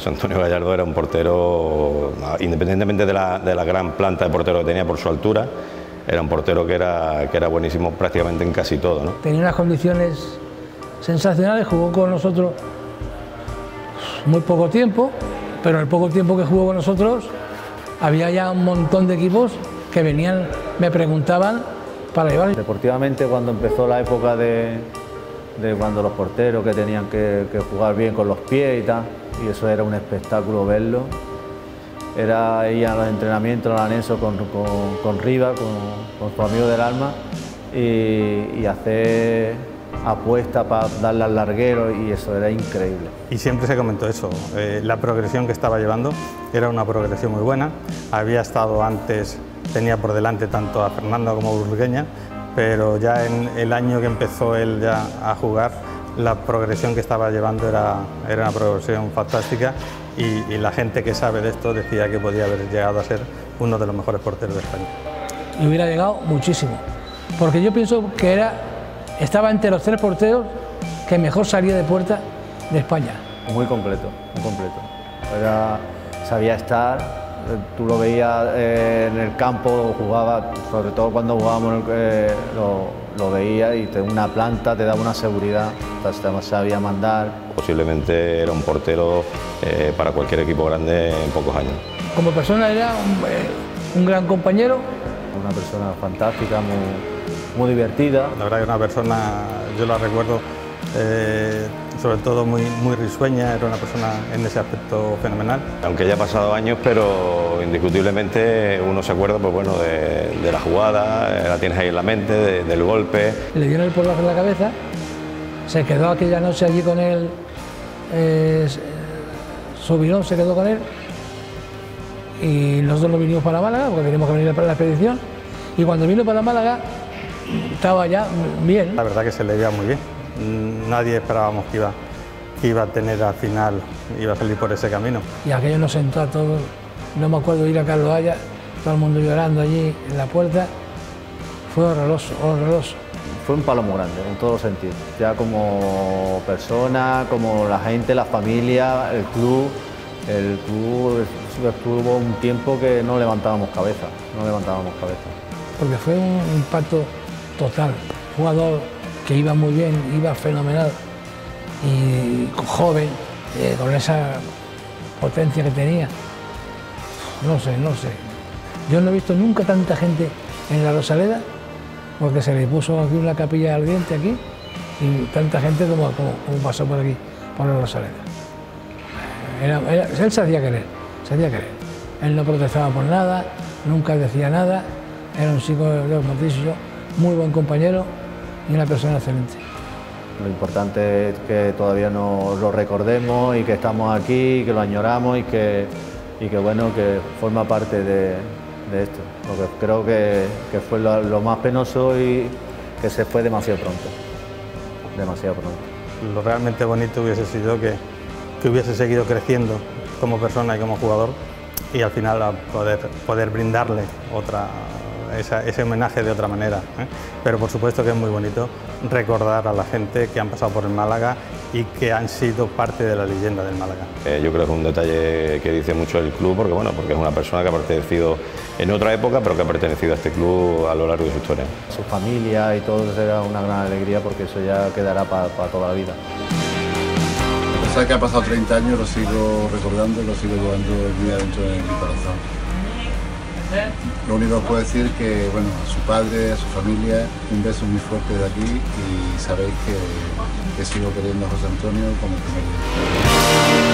José Antonio Gallardo era un portero, independientemente de la gran planta de portero que tenía por su altura, era un portero que era buenísimo prácticamente en casi todo, ¿no? Tenía unas condiciones sensacionales, jugó con nosotros muy poco tiempo, pero en el poco tiempo que jugó con nosotros había ya un montón de equipos que venían, me preguntaban para llevar. Deportivamente, cuando empezó la época de cuando los porteros que tenían que jugar bien con los pies y tal, y eso era un espectáculo verlo. Era ir a los entrenamientos al anexo con Riva, con su amigo del alma, y hacer apuesta para darle al larguero, y eso era increíble. Y siempre se comentó eso, la progresión que estaba llevando era una progresión muy buena. Había estado antes, tenía por delante tanto a Fernando como a Burgueña, pero ya en el año que empezó él ya a jugar, la progresión que estaba llevando era una progresión fantástica, y la gente que sabe de esto decía que podía haber llegado a ser uno de los mejores porteros de España. Y hubiera llegado muchísimo, porque yo pienso que estaba entre los 3 porteros que mejor salía de puerta de España. Muy completo, muy completo. Sabía estar, tú lo veías en el campo, jugaba, sobre todo cuando jugábamos, lo veías y una planta te daba una seguridad, sabía mandar. Posiblemente era un portero para cualquier equipo grande en pocos años. Como persona era un gran compañero. Una persona fantástica, muy divertida. La verdad que una persona, yo la recuerdo sobre todo muy risueña, era una persona en ese aspecto fenomenal. Aunque ya ha pasado años, pero indiscutiblemente uno se acuerda pues bueno, de la jugada, la tienes ahí en la mente, del golpe. Le dieron el porrazo en la cabeza, se quedó aquella noche allí con él, Subirón se quedó con él, y nosotros nos vinimos para Málaga, porque teníamos que venir para la expedición, y cuando vino para Málaga estaba ya bien. La verdad que se le veía muy bien. Nadie esperábamos que iba a tener al final, iba a salir por ese camino. Y aquello nos sentó a todos, no me acuerdo de ir a Carlos Haya, todo el mundo llorando allí en la puerta. Fue horroroso, horroroso. Fue un palo muy grande, en todos los sentidos. Ya como persona, como la gente, la familia, el club estuvo un tiempo que no levantábamos cabeza, Porque fue un impacto total. Jugador que iba muy bien, iba fenomenal, y joven, con esa potencia que tenía. No sé. Yo no he visto nunca tanta gente en la Rosaleda, porque se le puso aquí una capilla ardiente aquí, y tanta gente como pasó por aquí, por la Rosaleda. Él se hacía querer. Él no protestaba por nada, nunca decía nada, era un chico, como te he dicho yo, muy buen compañero y una persona excelente. Lo importante es que todavía nos lo recordemos y que estamos aquí, y que lo añoramos, y que bueno, que forma parte de esto. Lo que creo que fue lo más penoso, y que se fue demasiado pronto. Lo realmente bonito hubiese sido que hubiese seguido creciendo como persona y como jugador, y al final a poder brindarle ese homenaje de otra manera, ¿eh? Pero por supuesto que es muy bonito recordar a la gente que han pasado por el Málaga y que han sido parte de la leyenda del Málaga. Yo creo que es un detalle que dice mucho del club, porque es una persona que ha pertenecido en otra época, pero que ha pertenecido a este club a lo largo de su historia. Su familia y todo será una gran alegría, porque eso ya quedará para toda la vida. A pesar de que ha pasado 30 años, lo sigo recordando y lo sigo llevando el día dentro de mi corazón. Lo único que os puedo decir que, bueno, a su padre, a su familia, un beso muy fuerte de aquí, y sabéis que sigo queriendo a José Antonio como primer día.